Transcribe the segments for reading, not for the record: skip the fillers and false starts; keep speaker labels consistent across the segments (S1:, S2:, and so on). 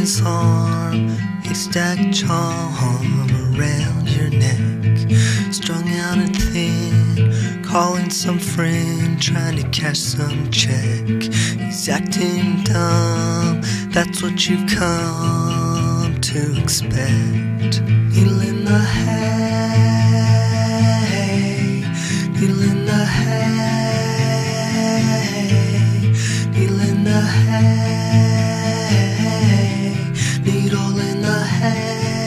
S1: his arm, haystack charm around your neck, strung out and thin, calling some friend, trying to cash some check. He's acting dumb, that's what you've come to expect. Needle in the hay, needle in the hay, needle in the hay, needle in the hay.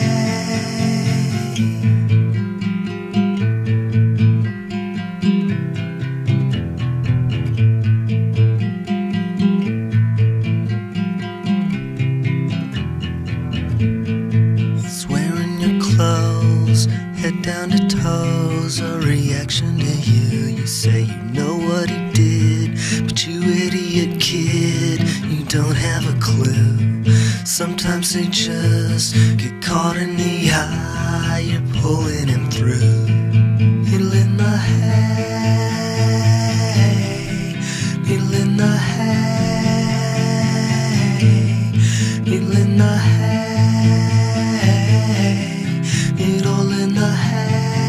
S1: Clothes, head down to toes, a reaction to you. You say you know what he did, but you idiot kid, you don't have a clue. Sometimes they just get caught in the eye, you're pulling him through. Needle in the hay, needle in the hay, needle in the hay, needle in the hay.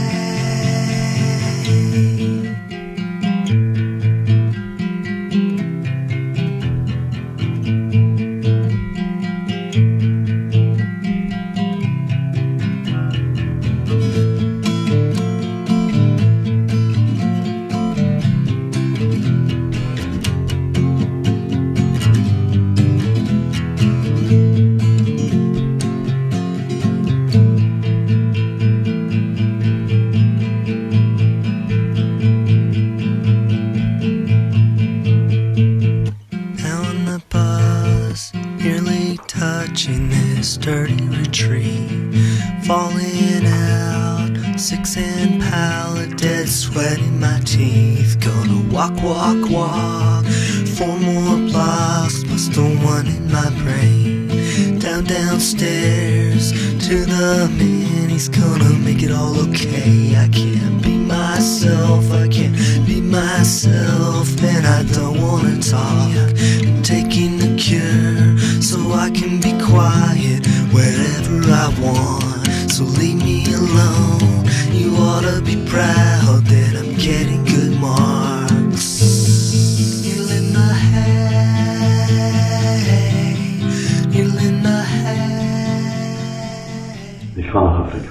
S1: Touching this dirty retreat, falling out, 6-inch pallet, dead sweat in my teeth. Gonna walk, walk, walk, 4 more blocks, plus the one in my brain. Downstairs to the man, he's gonna make it all okay. I can't be myself, I can't be myself, and I don't wanna talk. I'm taking the cure so I can be quiet wherever I want. So leave me alone, you ought to be proud that I'm getting good marks. Needle in the hay, needle in the hay.
S2: Ich fahre nach Afrika.